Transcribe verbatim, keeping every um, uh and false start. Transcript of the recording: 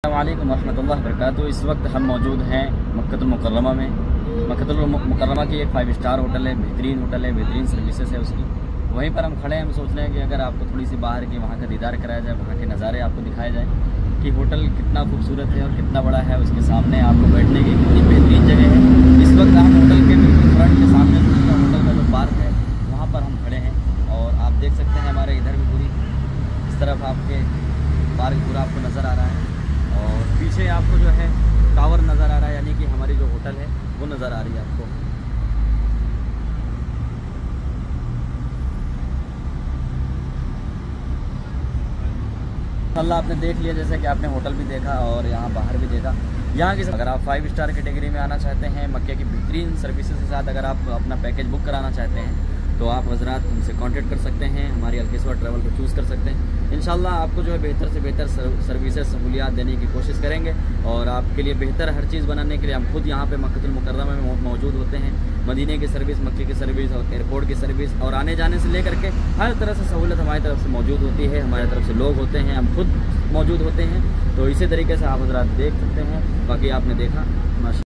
अस्सलामुअलैकुम वरहमतुल्लाहि वबरकातुहू। इस वक्त हम मौजूद हैं मक्कतुल मुकर्रमा में। मक्कतुल मुकर्रमा की एक फाइव स्टार होटल है, बेहतरीन होटल है, बेहतरीन सर्विसेज है उसकी। वहीं पर हम खड़े हैं। हम सोच रहे हैं कि अगर आपको थोड़ी सी बाहर की वहाँ का दीदार कराया जाए, वहाँ के नज़ारे आपको दिखाए जाए कि होटल कितना खूबसूरत है और कितना बड़ा है। उसके सामने आपको बैठने की कितनी बेहतरीन जगह है। इस वक्त हम होटल के बिल्कुल फ्रंट के सामने होटल का जो पार्क है वहाँ पर हम खड़े हैं और आप देख सकते हैं हमारे इधर भी पूरी इस तरफ आपके पार्क पूरा आपको नज़र आ रहा है और पीछे आपको जो है टावर नज़र आ रहा है, यानी कि हमारी जो होटल है वो नज़र आ रही है आपको। अल्लाह आपने देख लिया, जैसे कि आपने होटल भी देखा और यहाँ बाहर भी देखा। यहाँ की अगर आप फाइव स्टार कैटेगरी में आना चाहते हैं, मक्के की बेहतरीन सर्विसेज के साथ अगर आप अपना पैकेज बुक कराना चाहते हैं तो आप हज़रात हमसे कांटेक्ट कर सकते हैं, हमारी अलकिस्वा ट्रैवल को चूज़ कर सकते हैं। इंशाल्लाह आपको जो है बेहतर से बेहतर सर्विसेज सहूलियात देने की कोशिश करेंगे और आपके लिए बेहतर हर चीज़ बनाने के लिए हम खुद यहाँ पे मक्कतुल मुकर्रमा में मौजूद होते हैं। मदीने की सर्विस, मक्के की सर्विस और एयरपोर्ट की सर्विस और आने जाने से लेकर के हर तरह से सहूलत हमारी तरफ से मौजूद होती है। हमारी तरफ से लोग होते हैं, हम खुद मौजूद होते हैं। तो इसी तरीके से आप हज़रात देख सकते हैं। बाकी आपने देखा।